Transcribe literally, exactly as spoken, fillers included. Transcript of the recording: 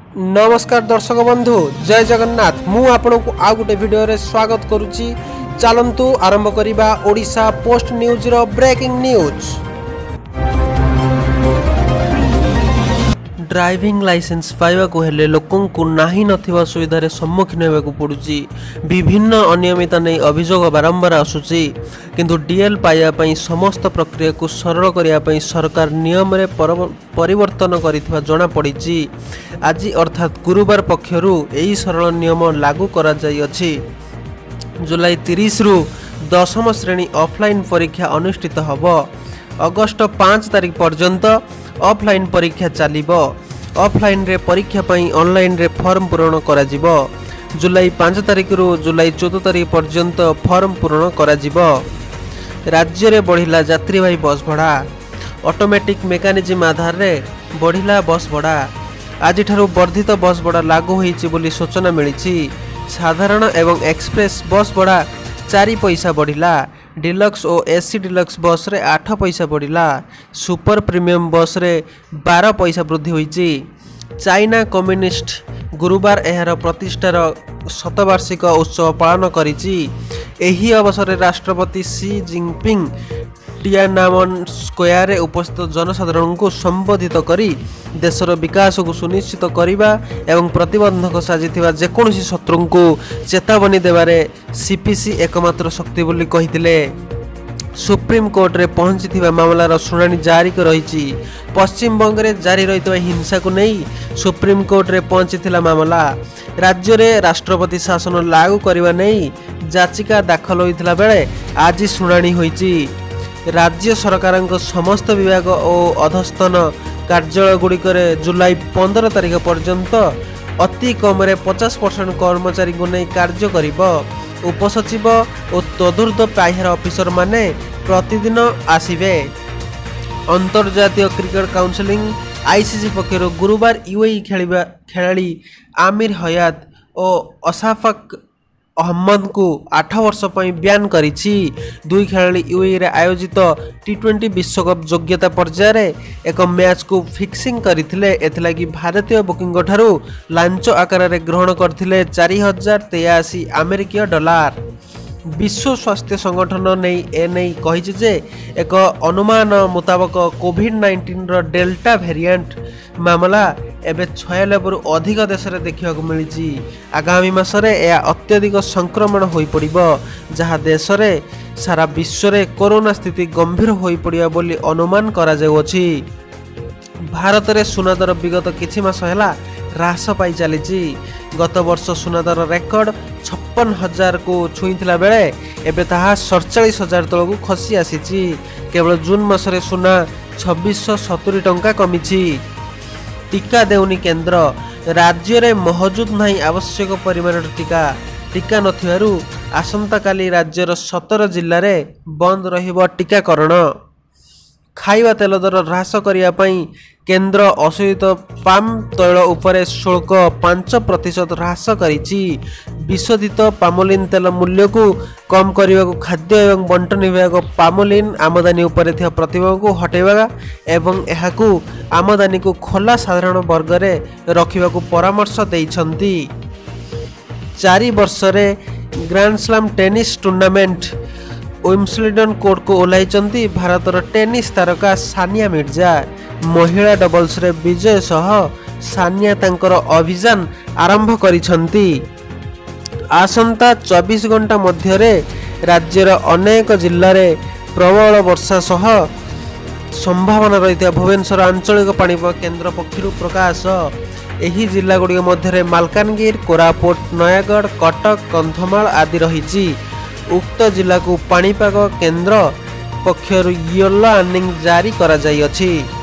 नमस्कार दर्शक बंधु जय जगन्नाथ मु आपन को आ गोटे वीडियो रे स्वागत करुच्ची। चलंतु आरंभ करिबा ओडिशा पोस्ट न्यूज रो ब्रेकिंग न्यूज। ड्राइविंग लाइसेंस पाइबा को हेले लोकन को नाही नथिबा सुविधा रे सम्मुखीन हेबा को पडुची। विभिन्न अनियमितता नै अभियोग बारंबार आसुची, किंतु डीएल पाइबा पई समस्त प्रक्रिया को सरल करिया पई सरकार नियम रे परिवर्तन करिथिबा जणा पडिची। आज अर्थात गुरुवार पक्षरु एही सरल नियम लागू करा जाई अछि। जुलाई तीस रु दशम श्रेणी ऑफलाइन परीक्षा अनुष्ठित हबो। अगस्त पाँच तारिख पर्यंत ऑफलाइन परीक्षा चलिबो। ऑफलाइन रे परीक्षा पई ऑनलाइन रे फॉर्म पूरण करा जिवो। जुलाई पाँच तारिख रु जुलाई चौदह तारिख पर्यंत फॉर्म पूरण करा जिवो। राज्य रे बढ़िला यात्रीवाही बस भड़ा। ऑटोमेटिक मेकानिज्म आधार रे बढ़िला बस भड़ा। आज ठारू वर्धित बस भड़ा लागू होईची बोली सूचना मिलिछि। साधारण एवं एक्सप्रेस बस भड़ा चार पैसा बढ़िला। डिलक्स और एसी डिलक्स बस रे आठ पैसा बढ़िला। सुपर प्रीमियम बस रे बारह पैसा वृद्धि होईची। चाइना कम्युनिस्ट गुरुवार एहार प्रतिष्ठार शतवार्षिक उत्सव पालन करिची। एही अवसर राष्ट्रपति सी जिनपिंग टियानामन स्क्वायर रे उपस्थित जनसाधारण को संबोधित करी देशर विकास को सुनिश्चित करिबा एवं प्रतिबंधक साजिथिबा जेकोसी शत्रु को चेतावनी देबारे सीपीसी एकमात्र शक्ति बोली कहिथिले। सुप्रीम कोर्ट रे पहुंचीथिबा मामलार शुणाणी जारी रहिछि। पश्चिम बंग रे जारी रहितबा हिंसा को नहीं सुप्रीम कोर्ट रे पहुंचीथिला मामला। राज्य रे राष्ट्रपति शासन लागू करबा नहीं याचिका दाखल होइथिला बेले आज शुणाणी होइछि। राज्य सरकार समस्त विभाग और अधस्तन कार्यालय गुड़िक जुलाई पंद्रह तारिख पर्यंत अति कम पचास परसेंट कर्मचारी को नहीं कार्य करिब। उपसचिव और तदुर्ध पाह्यर ऑफिसर माने प्रतिदिन आसिबे। अंतर्जातीय क्रिकेट काउंसिलिंग आईसीसी पक्षर गुरुवार यूएई खेलिबा खेलाड़ी आमिर हयात और असाफक अहमद को आठ वर्ष पर ब्यान करिछि। दुई खेलाड़ी यूएई रे आयोजित टी ट्वेंटी विश्वकप योग्यता पर्यायर एक मैच को फिक्सिंग करथिले। एथलागी भारतीय बुकिंग ठारू लांच आकार रे ग्रहण करथिले चार हजार तेयासी अमेरिकीय डॉलर। विश्व स्वास्थ्य संगठन नहीं ए नहीं कहिछि जे एक अनुमान मुताबक कोविड नाइंटीन रो डेल्टा वेरिएंट मामला एबे छियानबे रु अधिक देश रे देखिया को मिलिछि। आगामी मास रे या अत्यधिक संक्रमण होई पड़िबो, जहां देश रे सारा विश्व रे कोरोना स्थिति गंभीर होई पड़िया बोली अनुमान करा जाउछि। भारत रे सुनादर विगत किछि मास हैला ह्रास पाई चलीछि। गत वर्ष सुनादर रेकर्ड छप्पन हजार को छुईथिला बेले एबे ताहा सड़चालीस हजार तल को खसी आसीछि। केवल जून मास रे सुना छब्बीस सौ सत्तरी टंका कमिछि। टीका देउनी केंद्र राज्य रे मौजूद नहीं आवश्यक परिमाण टीका टीका नथिबारु आसंता काली राज्यर सतर जिल्ला रे बंद रहिबो टीकाकरण। खाइबा तेल दर ह्रास करिया पई केंद्र अशोधित पाम तैल उपरे शुल्क पांच प्रतिशत ह्रास करिछि। विशोधित पामोलिन तेल मूल्य को कम करने को खाद्य एवं बंटन विभाग पामोलिन आमदानी उपरे थिया प्रतिबंध को हटेबा एवं एहाकू आमदानी को खोला साधारण वर्ग रे रखिबा को परामर्श दैछंती। चारि वर्ष रे grand slam tennis tournament Wimbledon court को ओह्लाइचंती भारतर टेनिस तारका सानिया मिर्जा। महिला डबल्स रे विजय सह सानिया तांकर अभियान आरंभ करिसंती। आसंता चौबीस घंटा मध्य रे राज्यर अनेक जिल्ला रे प्रबल वर्षा सह संभावना रही भुवनेश्वर आंचलिक पाणीपाग केन्द्र पक्षरु प्रकाश। एही जिल्ला गुड़िक मध्य मालकानगिरी, कोरापुट, नयागढ़, कटक, कंधमाल आदि रही। उक्त जिला को पाणीपाग केन्द्र पक्षरु येलो वार्निंग जारी करा जाई अछि।